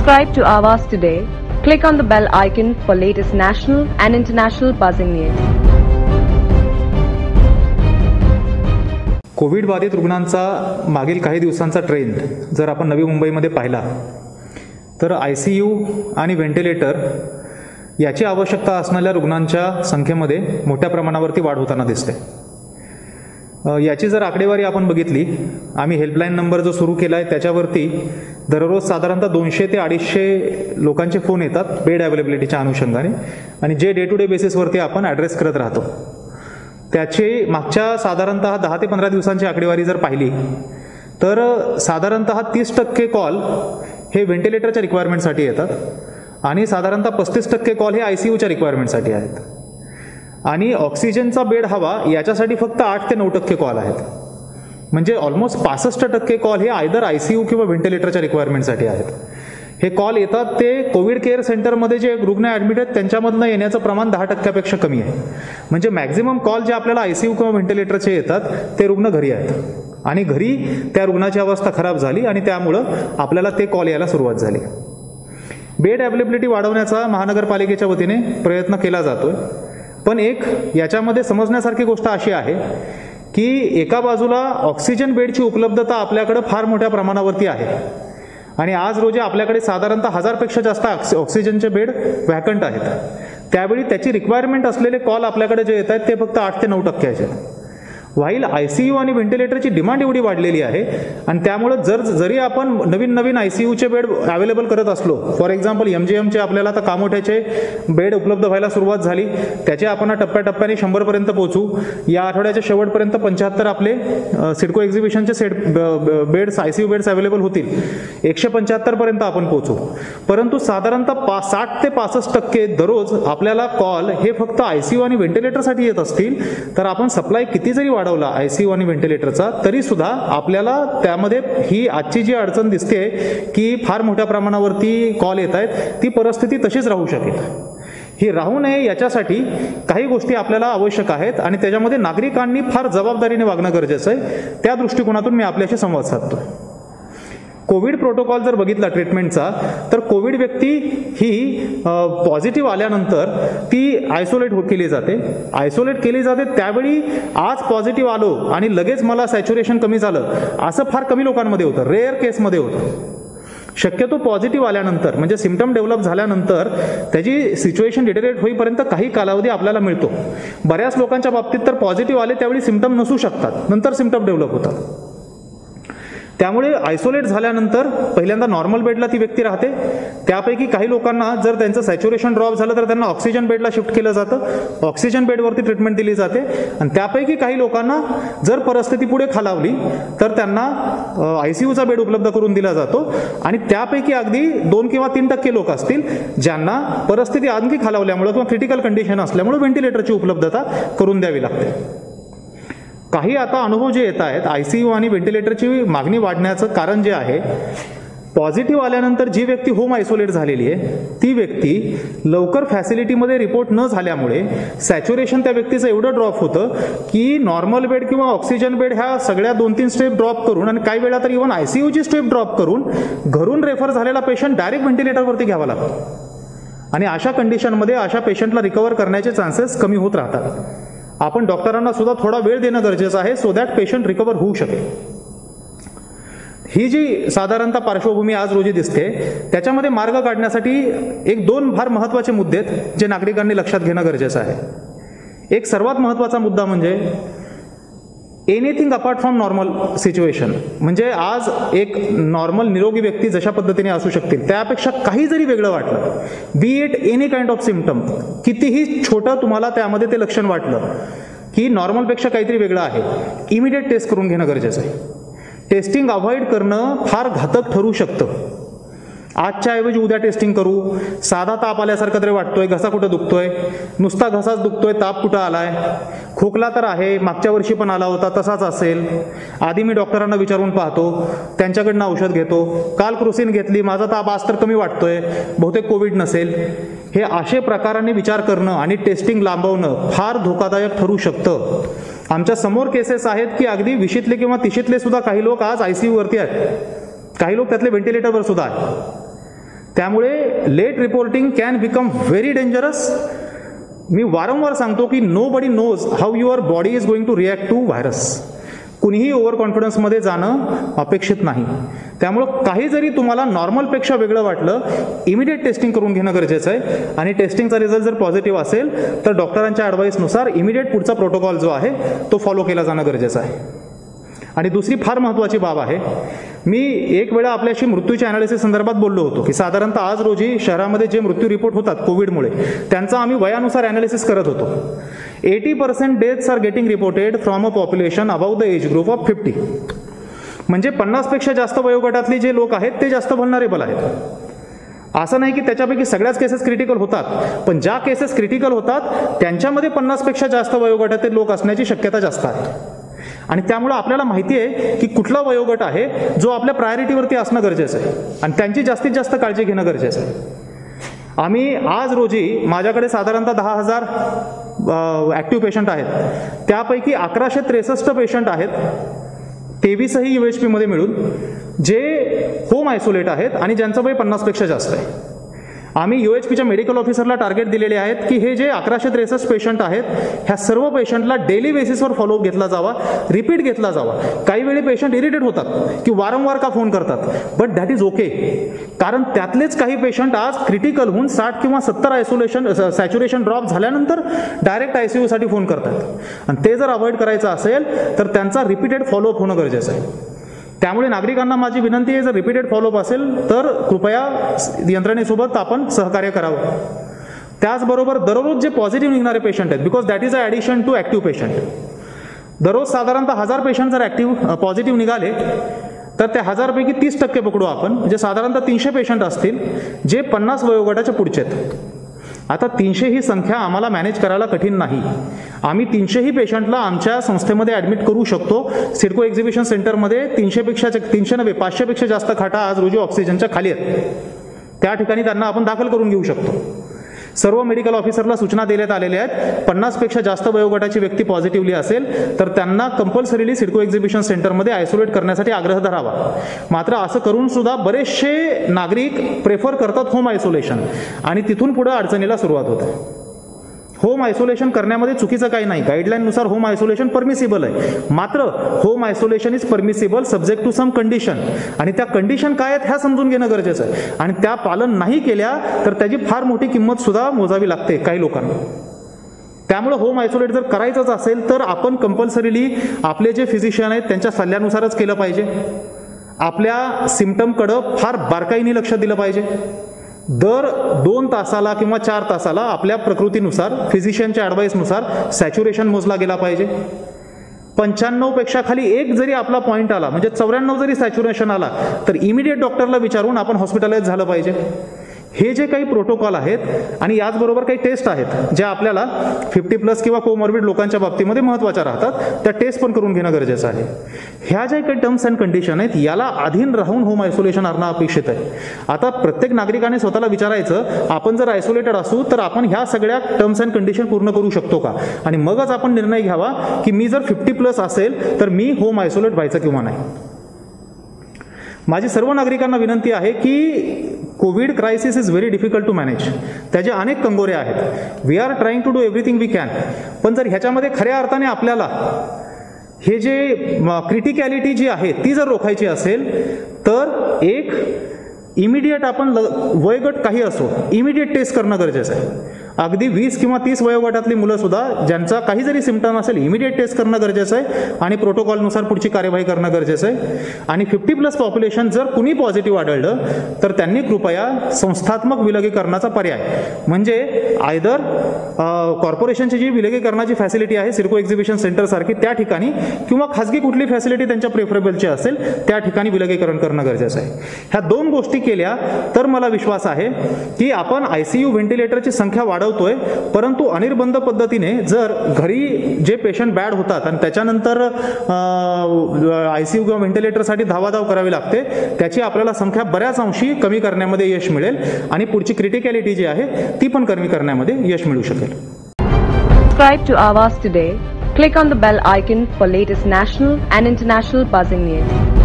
Subscribe to Awaaz today. Click on the bell icon for latest national and international buzzing news. Covid बाधित रुग्णांचा मागील काही दिवसांचा trend जर आपण नवी मुंबईमध्ये पाहिला तर ICU आणि व्हेंटिलेटर याची आवश्यकता असणाऱ्या रुग्णांच्या संख्येमध्ये मोठ्या प्रमाणावरती वाढ होताना दिसते. याची जर आकडेवारी आपण बघितली, आम्ही हेल्पलाईन नंबर जो सुरू केला आहे त्याच्यावरती दररोज साधारणतः 200 ते 250 लोकांचे फोन येतात बेड अवेलेबिलिटीच्या अनुषंगाने, आणि जे डे टू डे बेसिसवरती आपण ॲड्रेस करत राहतो. त्याची मागच्या साधारणतः 10 ते 15 दिवसांची आकडेवारी जर पाहिली तर साधारणतः 30% कॉल हे व्हेंटिलेटरच्या रिक्वायरमेंटसाठी येतात आणि साधारणतः 35% कॉल हे ICUच्या रिक्वायरमेंटसाठी आहेत. आणि ऑक्सिजनचा बेड हवा याच्यासाठी फक्त 8 ते 9% कॉल आहेत. म्हणजे ऑलमोस्ट 65% कॉल हे आयदर ICU किंवा व्हेंटिलेटरच्या रिक्वायरमेंटसाठी आहेत. हे कॉल येतात ते कोविड केअर सेंटरमध्ये जे रुग्ण ॲडमिट आहेत त्यांच्यामधनं येण्याचं प्रमाण 10% कमी आहे. म्हणजे मॅक्झिमम कॉल जे आपल्याला ICU किंवा व्हेंटिलेटरचे येतात ते रुग्ण घरी आहेत आणि घरी त्या रुग्णाची अवस्था खराब झाली आणि त्यामुळं आपल्याला ते कॉल यायला सुरुवात झाली. बेड अवेलेबिलिटी वाढवण्याचा महानगरपालिकेच्या वतीने प्रयत्न केला जातोय, पण एक याच्यामध्ये समजण्यासारखी गोष्ट अशी आहे की एका बाजूला ऑक्सिजन बेडची उपलब्धता आपल्याकडे फार मोठ्या प्रमाणावरती आहे आणि आज रोजी आपल्याकडे साधारणतः 1000पेक्षा जास्त ऑक्सिजनचे बेड व्हॅकंट आहेत. त्यावेळी त्याची रिक्वायरमेंट असलेले कॉल आपल्याकडे जे येत आहेत ते फक्त 8 ते 9% आहेत. व्हाईल ICU आणि व्हेंटिलेटरची डिमांड एवढी वाढलेली आहे आणि त्यामुळं जरी आपण नवीन ICUचे बेड अवेलेबल करत असलो, फॉर एक्झाम्पल MGMचे आपल्याला आता कामोठ्याचे बेड उपलब्ध व्हायला सुरुवात झाली, त्याचे आपण टप्प्याटप्प्याने 100पर्यंत पोहोचू. या आठवड्याच्या शेवटपर्यंत 75 आपले सिडको एक्झिबिशनचे बेड्स ICU बेड्स अवेलेबल होतील. 175पर्यंत आपण पोहोचू. परंतु साधारणतः 60 ते 65% दररोज आपल्याला कॉल हे फक्त ICU आणि व्हेंटिलेटरसाठी येत असतील तर आपण सप्लाय किती जरी वाढवला ICU आणि व्हेंटिलेटरचा तरी सुद्धा आपल्याला त्यामध्ये ही आजची जी अडचण दिसते की फार मोठ्या प्रमाणावरती कॉल येत आहेत, ती परिस्थिती तशीच राहू शकेल. ही राहू नये याच्यासाठी काही गोष्टी आपल्याला आवश्यक आहेत आणि त्याच्यामध्ये नागरिकांनी फार जबाबदारीने वागणं गरजेचं आहे. त्या दृष्टिकोनातून मी आपल्याशी संवाद साधतो. कोविड प्रोटोकॉल जर बघितला ट्रीटमेंटचा तर कोविड व्यक्ती ही पॉझिटिव्ह आल्यानंतर ती आयसोलेट केली जाते. त्यावेळी आज पॉझिटिव्ह आलो आणि लगेच मला सॅच्युरेशन कमी झालं असं फार कमी लोकांमध्ये होतं, रेअर केसमध्ये होतं. शक्यतो पॉझिटिव्ह आल्यानंतर म्हणजे सिम्पटम डेव्हलप झाल्यानंतर त्याची सिच्युएशन डिटेरिएट होईपर्यंत काही कालावधी आपल्याला मिळतो. बऱ्याच लोकांच्या बाबतीत तर पॉझिटिव्ह आले त्यावेळी सिम्पटम नसू शकतात, नंतर सिम्पटम डेव्हलप होतात. त्यामुळे आयसोलेट झाल्यानंतर पहिल्यांदा नॉर्मल बेडला ती व्यक्ती राहते. त्यापैकी काही लोकांना जर त्यांचं सॅच्युरेशन ड्रॉप झालं तर त्यांना ऑक्सिजन बेडला शिफ्ट केलं जातं, ऑक्सिजन बेडवरती ट्रीटमेंट दिली जाते. आणि त्यापैकी काही लोकांना जर परिस्थिती पुढे खालावली तर त्यांना ICUचा बेड उपलब्ध करून दिला जातो. आणि त्यापैकी अगदी 2 किंवा 3% लोक असतील ज्यांना परिस्थिती आणखी खालावल्यामुळे किंवा क्रिटिकल कंडिशन असल्यामुळे व्हेंटिलेटरची उपलब्धता करून द्यावी लागते. काही आता अनुभव जे येत आहेत ICU आणि व्हेंटिलेटरची मागणी वाढण्याचं कारण जे आहे, पॉझिटिव्ह आल्यानंतर जी व्यक्ती होम आयसोलेट झालेली आहे ती व्यक्ती लवकर फॅसिलिटीमध्ये रिपोर्ट न झाल्यामुळे सॅच्युरेशन त्या व्यक्तीचं एवढं ड्रॉप होतं की नॉर्मल बेड किंवा ऑक्सिजन बेड ह्या सगळ्या 2-3 स्टेप ड्रॉप करून आणि काही वेळा तर इव्हन ICUची स्टेप ड्रॉप करून घरून रेफर झालेला पेशंट डायरेक्ट व्हेंटिलेटरवरती घ्यावा लागतो. आणि अशा कंडिशनमध्ये अशा पेशंटला रिकवर करण्याचे चान्सेस कमी होत राहतात. आपण डॉक्टरांना सुद्धा थोडा वेळ देणं गरजेचं आहे सो दॅट पेशंट रिकवर होऊ शकेल. ही जी साधारणतः पार्श्वभूमी आज रोजी दिसते त्याच्यामध्ये मार्ग काढण्यासाठी 1-2 फार महत्त्वाचे मुद्दे आहेत जे नागरिकांनी लक्षात घेणं गरजेचं आहे. एक सर्वात महत्त्वाचा मुद्दा म्हणजे anything apart from normal situation. म्हणजे आज एक नॉर्मल निरोगी व्यक्ती जशा पद्धतीने असू शकतील त्यापेक्षा काही जरी वेगळं वाटलं, be it any kind of symptom, कितीही छोटं तुम्हाला त्यामध्ये ते लक्षण वाटलं की नॉर्मलपेक्षा काहीतरी वेगळं आहे, इमिडिएट टेस्ट करून घेणं गरजेचं आहे. टेस्टिंग अवॉइड करणं फार घातक ठरू शकतं. आजच्या ऐवजी उद्या टेस्टिंग करू, साधा ताप आल्यासारखं तरी वाटतोय, घसा कुठं दुखतोय, नुसता घसाच दुखतोय, ताप कुठं आलाय, खोकला तर आहे, मागच्या वर्षी पण आला होता तसाच असेल, आधी मी डॉक्टरांना विचारून पाहतो, त्यांच्याकडनं औषध घेतो, काल क्रोसिन घेतली, माझा ताप आज तर कमी वाटतोय, बहुतेक कोविड नसेल. हे असे प्रकाराने विचार करणं आणि टेस्टिंग लांबवणं फार धोकादायक ठरू शकतं. आमच्या समोर केसेस आहेत की अगदी 20शीतले किंवा 30शीतले सुद्धा काही लोक आज ICU वरती आहेत, काही लोक त्यातले व्हेंटिलेटरवर सुद्धा आहेत. त्यामुळे late reporting can become very dangerous. मी वारंवार सांगतो की nobody knows how your body is going to react to virus. कुणीही ओव्हर कॉन्फिडन्समध्ये जाणं अपेक्षित नाही. त्यामुळं काही जरी तुम्हाला नॉर्मलपेक्षा वेगळं वाटलं, इमिडिएट टेस्टिंग करून घेणं गरजेचं आहे. आणि टेस्टिंगचा रिझल्ट जर पॉझिटिव्ह असेल तर डॉक्टरांच्या ॲडवाईसनुसार इमिडिएट पुढचा प्रोटोकॉल जो आहे तो फॉलो केला जाणं गरजेचं आहे. आणि दुसरी फार महत्त्वाची बाब आहे, मी एक वेळा आपल्याशी मृत्यूच्या ॲनालिसिस संदर्भात बोललो होतो की साधारणतः आज रोजी शहरामध्ये जे मृत्यू रिपोर्ट होतात कोविडमुळे त्यांचा आम्ही वयानुसार ॲनालिसिस करत होतो. 80% deaths are getting reported from a population above the age group of 50. म्हणजे 50पेक्षा जास्त वयोगटातले जे लोक आहेत ते जास्त व्हल्नरेबल आहेत. असं नाही की त्याच्यापैकी सगळ्याच केसेस क्रिटिकल होतात, पण ज्या केसेस क्रिटिकल होतात त्यांच्यामध्ये 50पेक्षा जास्त वयोगटातील लोक असण्याची शक्यता जास्त आहे. आणि त्यामुळं आपल्याला माहिती आहे की कुठला वयोगट आहे जो आपल्या प्रायोरिटीवरती असणं गरजेचं आहे आणि त्यांची जास्तीत जास्त काळजी घेणं गरजेचं आहे. आम्ही आज रोजी माझ्याकडे साधारणतः 10,000 ॲक्टिव्ह पेशंट आहेत. त्यापैकी 1163 पेशंट आहेत, 23ही UHP मध्ये मिळून, जे होम आयसोलेट आहेत आणि ज्यांचं वय 50पेक्षा जास्त आहे. आम्ही UHPच्या मेडिकल ऑफिसरला टार्गेट दिलेले आहेत की हे जे 1163 पेशंट आहेत ह्या सर्व पेशंटला डेली बेसिसवर फॉलोअप घेतला जावा, रिपीट घेतला जावा. काही वेळी पेशंट इरिटेट होतात की वारंवार का फोन करतात, बट दॅट इज ओके. कारण त्यातलेच काही पेशंट आज क्रिटिकल होऊन 60 किंवा 70 सॅच्युरेशन ड्रॉप झाल्यानंतर डायरेक्ट ICU साठी फोन करतात. आणि ते जर अवॉइड करायचं असेल तर त्यांचा रिपीटेड फॉलोअप होणं गरजेचं आहे. त्यामुळे नागरिकांना माझी विनंती आहे, जर रिपीटेड फॉलोअप असेल तर कृपया यंत्रणेसोबत आपण सहकार्य करावं. त्याचबरोबर दररोज जे पॉझिटिव्ह निघणारे पेशंट आहेत, because that is a addition to active patient. दररोज साधारणतः 1000 पेशंट जर पॉझिटिव्ह निघाले तर त्या 1000 पैकी 30% पकडू आपण, म्हणजे साधारणतः 300 पेशंट असतील जे 50 वयोगटाच्या पुढचे आहेत. आता 300 ही संख्या आम्हाला मॅनेज करायला कठीण नाही. आम्ही 300ही पेशंटला आमच्या संस्थेमध्ये ॲडमिट करू शकतो. सिडको एक्झिबिशन सेंटरमध्ये 500पेक्षा जास्त खाटा आज रोजी ऑक्सिजनच्या खाली आहेत. त्या ठिकाणी त्यांना आपण दाखल करून घेऊ शकतो. सर्व मेडिकल ऑफिसरला सूचना देण्यात आलेल्या आहेत, 50पेक्षा जास्त वयोगटाची व्यक्ती पॉझिटिव्हली असेल तर त्यांना कंपल्सरीली सिडको एक्झिबिशन सेंटरमध्ये आयसोलेट करण्यासाठी आग्रह धरावा. मात्र असं करून सुद्धा बरेचसे नागरिक प्रेफर करतात होम आयसोलेशन आणि तिथून पुढे अडचणीला सुरुवात होते. होम आयसोलेशन करण्यामध्ये चुकीचं काही नाही, गाईडलाईननुसार होम आयसोलेशन परमिसिबल आहे. मात्र home isolation is permissible subject to some condition, आणि त्या कंडिशन काय आहेत ह्या समजून घेणं गरजेचं आहे. आणि त्या पालन नाही केल्या तर त्याची फार मोठी किंमत सुद्धा मोजावी लागते काही लोकांना. त्यामुळे होम आयसोलेट जर करायचंच असेल तर आपण कंपल्सरीली आपले जे फिजिशियन आहेत त्यांच्या सल्ल्यानुसारच केलं पाहिजे. आपल्या सिम्पटमकडं फार बारकाईने लक्ष दिलं पाहिजे. दर 2 तासाला किंवा 4 तासाला आपल्या प्रकृतीनुसार फिजिशियनच्या ॲडवाईसनुसार सॅच्युरेशन मोजला गेला पाहिजे. 95पेक्षा खाली एक जरी आपला पॉईंट आला, म्हणजे 94 जरी सॅच्युरेशन आला तर इमिडिएट डॉक्टरला विचारून आपण हॉस्पिटलाइज झालं पाहिजे. हे जे काही प्रोटोकॉल आहेत आणि याचबरोबर काही टेस्ट आहेत ज्या आपल्याला 50+ किंवा कोमॉर्बिड लोकांच्या बाबतीमध्ये महत्त्वाच्या राहतात, त्या टेस्ट पण करून घेणं गरजेचं आहे. ह्या ज्या काही टर्म्स अँड कंडिशन आहेत याला अधीन राहून होम आयसोलेशन आणणं अपेक्षित आहे. आता प्रत्येक नागरिकाने स्वतःला विचारायचं, आपण जर आयसोलेटेड असू तर आपण ह्या सगळ्या टर्म्स अँड कंडिशन पूर्ण करू शकतो का, आणि मगच आपण निर्णय घ्यावा की मी जर 50+ असेल तर मी होम आयसोलेट व्हायचं किंवा नाही. माझी सर्व नागरिकांना विनंती आहे की covid crisis is very difficult to manage. त्याचे अनेक कंगोरे आहेत. We are trying to do everything we can. पण जर ह्याच्यामध्ये खऱ्या अर्थाने आपल्याला हे जे क्रिटिकॅलिटी जी आहे ती जर रोखायची असेल तर एक इमिडिएट आपण वयोगट काही असो इमिडिएट टेस्ट करणं गरजेचं आहे. अगदी 20 किंवा 30 वयोगटातली मुलं सुद्धा ज्यांचा काही जरी सिम्पटम असेल इमिडिएट टेस्ट करणं गरजेचं आहे आणि प्रोटोकॉलनुसार पुढची कार्यवाही करणं गरजेचं आहे. आणि 50+ पॉप्युलेशन जर कुणी पॉझिटिव्ह आढळलं तर त्यांनी कृपया संस्थात्मक विलगीकरणाचा पर्याय, म्हणजे आयदर कॉर्पोरेशनची जी विलगीकरणाची फॅसिलिटी आहे सिडको एक्झिबिशन सेंटर सारखी त्या ठिकाणी, किंवा खाजगी कुठली फॅसिलिटी त्यांच्या प्रेफरेबलची असेल त्या ठिकाणी विलगीकरण करणं गरजेचं आहे. ह्या 2 गोष्टी केल्या तर मला विश्वास आहे की आपण ICU व्हेंटिलेटरची संख्या वाढवतोय, परंतु अनिर्बंध पद्धतीने जर घरी जे पेशंट बॅड होतात आणि त्याच्यानंतर ICU किंवा व्हेंटिलेटरसाठी धावाधाव करावी लागते, त्याची आपल्याला संख्या बऱ्याच अंशी कमी करण्यामध्ये यश मिळेल आणि पुढची क्रिटिकॅलिटी जी आहे ती पण कमी करण्यामध्ये यश मिळू शकेल. Subscribe to Awaaz today. Click on the bell icon for latest national and international buzzing news.